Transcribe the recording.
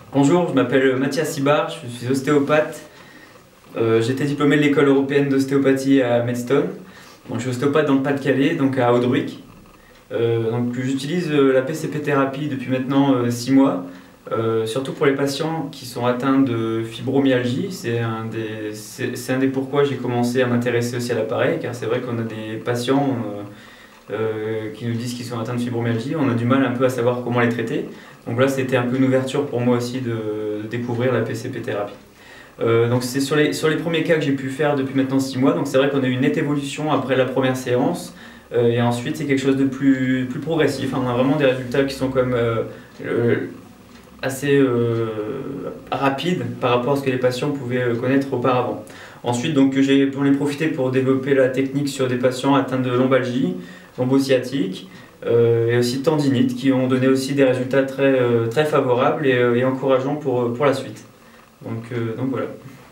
Bonjour, je m'appelle Mathias Sibard, je suis ostéopathe. J'ai été diplômé de l'école européenne d'ostéopathie à Medstone. Donc, je suis ostéopathe dans le Pas-de-Calais, donc à Audruic. J'utilise la PCP thérapie depuis maintenant 6 mois, surtout pour les patients qui sont atteints de fibromyalgie. C'est un des pourquoi j'ai commencé à m'intéresser aussi à l'appareil, car c'est vrai qu'on a des patients qui nous disent qu'ils sont atteints de fibromyalgie. On a du mal un peu à savoir comment les traiter. Donc là, c'était un peu une ouverture pour moi aussi de découvrir la PCP thérapie. Donc c'est sur les premiers cas que j'ai pu faire depuis maintenant 6 mois. Donc c'est vrai qu'on a eu une nette évolution après la première séance. Et ensuite, c'est quelque chose de plus progressif. On a vraiment des résultats qui sont comme assez rapides par rapport à ce que les patients pouvaient connaître auparavant. Ensuite, donc, j'en ai profité pour développer la technique sur des patients atteints de lombalgie, lombo-sciatique et aussi de tendinite, qui ont donné aussi des résultats très favorables et encourageants pour la suite. Donc voilà.